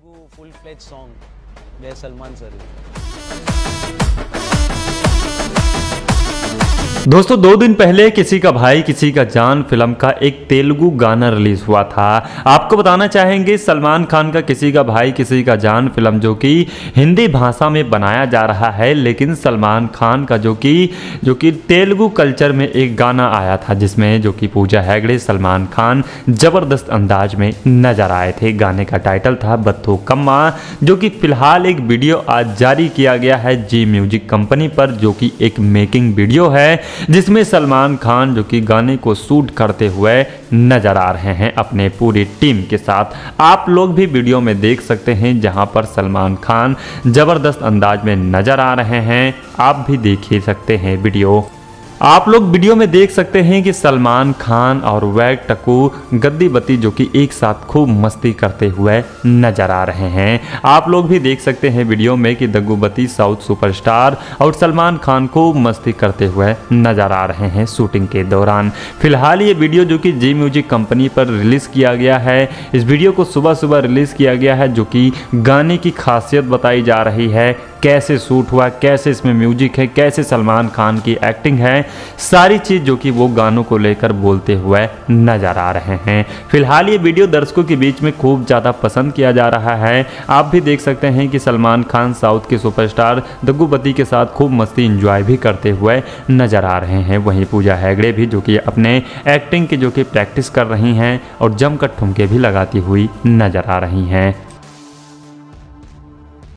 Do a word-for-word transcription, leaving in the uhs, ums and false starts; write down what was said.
Telugu full-fledged song by Salman sir. दोस्तों दो दिन पहले किसी का भाई किसी का जान फिल्म का एक तेलुगु गाना रिलीज हुआ था। आपको बताना चाहेंगे सलमान खान का किसी का भाई किसी का जान फिल्म जो कि हिंदी भाषा में बनाया जा रहा है, लेकिन सलमान खान का जो कि जो कि तेलुगु कल्चर में एक गाना आया था जिसमें जो कि पूजा हेगड़े सलमान खान ज़बरदस्त अंदाज में नजर आए थे। गाने का टाइटल था बत्थू कम्मा, जो कि फिलहाल एक वीडियो आज जारी किया गया है जी म्यूजिक कंपनी पर, जो कि एक मेकिंग वीडियो है जिसमें सलमान खान जो कि गाने को शूट करते हुए नजर आ रहे हैं अपने पूरी टीम के साथ। आप लोग भी वीडियो में देख सकते हैं जहां पर सलमान खान जबरदस्त अंदाज में नजर आ रहे हैं। आप भी देख ही सकते हैं वीडियो। आप लोग वीडियो में देख सकते हैं कि सलमान खान और वैग टक्कू गद्दीबती जो कि एक साथ खूब मस्ती करते हुए नजर आ रहे हैं। आप लोग भी देख सकते हैं वीडियो में कि दग्गूबती साउथ सुपरस्टार और सलमान खान खूब मस्ती करते हुए नजर आ रहे हैं शूटिंग के दौरान। फिलहाल ये वीडियो जो कि जी म्यूजिक कंपनी पर रिलीज़ किया गया है, इस वीडियो को सुबह सुबह रिलीज़ किया गया है, जो कि गाने की खासियत बताई जा रही है, कैसे शूट हुआ, कैसे इसमें म्यूजिक है, कैसे सलमान खान की एक्टिंग है, सारी चीज़ जो कि वो गानों को लेकर बोलते हुए नजर आ रहे हैं। फिलहाल ये वीडियो दर्शकों के बीच में खूब ज़्यादा पसंद किया जा रहा है। आप भी देख सकते हैं कि सलमान खान साउथ के सुपरस्टार दग्गूबती के साथ खूब मस्ती इंजॉय भी करते हुए नजर आ रहे हैं। वहीं पूजा हेगड़े भी जो कि अपने एक्टिंग के जो कि प्रैक्टिस कर रही हैं और जमकर ठुमके भी लगाती हुई नजर आ रही हैं।